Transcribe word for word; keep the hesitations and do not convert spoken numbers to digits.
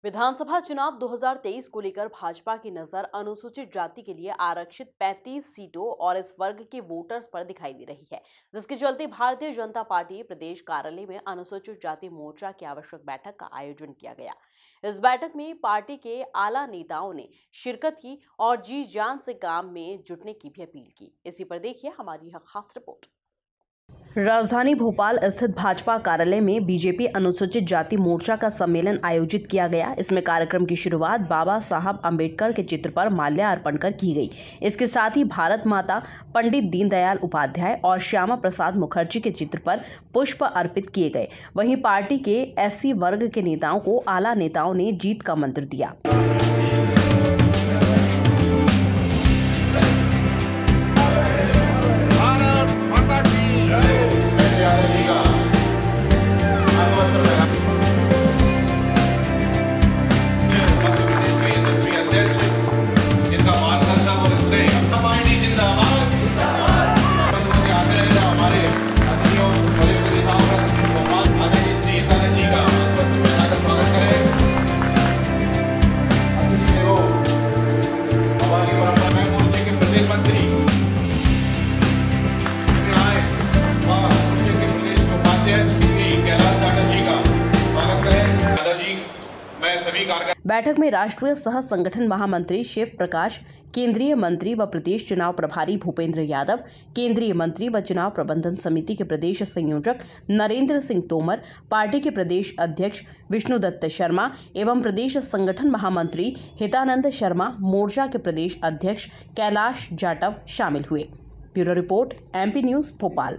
विधानसभा चुनाव दो हज़ार तेईस को लेकर भाजपा की नजर अनुसूचित जाति के लिए आरक्षित पैंतीस सीटों और इस वर्ग के वोटर्स पर दिखाई दे रही है, जिसके चलते भारतीय जनता पार्टी प्रदेश कार्यालय में अनुसूचित जाति मोर्चा की आवश्यक बैठक का आयोजन किया गया। इस बैठक में पार्टी के आला नेताओं ने शिरकत की और जी जान से काम में जुटने की भी अपील की। इसी पर देखिए हमारी यह खास रिपोर्ट। राजधानी भोपाल स्थित भाजपा कार्यालय में बीजेपी अनुसूचित जाति मोर्चा का सम्मेलन आयोजित किया गया। इसमें कार्यक्रम की शुरुआत बाबा साहब अंबेडकर के चित्र पर माल्यार्पण कर की गई। इसके साथ ही भारत माता, पंडित दीनदयाल उपाध्याय और श्यामा प्रसाद मुखर्जी के चित्र पर पुष्प अर्पित किए गए। वहीं पार्टी के एससी वर्ग के नेताओं को आला नेताओं ने जीत का मंत्र दिया। बैठक में राष्ट्रीय सह संगठन महामंत्री शिव प्रकाश, केंद्रीय मंत्री व प्रदेश चुनाव प्रभारी भूपेंद्र यादव, केंद्रीय मंत्री व चुनाव प्रबंधन समिति के प्रदेश संयोजक नरेंद्र सिंह तोमर, पार्टी के प्रदेश अध्यक्ष विष्णुदत्त शर्मा एवं प्रदेश संगठन महामंत्री हितानंद शर्मा, मोर्चा के प्रदेश अध्यक्ष कैलाश जाटव शामिल हुए। Bureau report, MP news, Bhopal.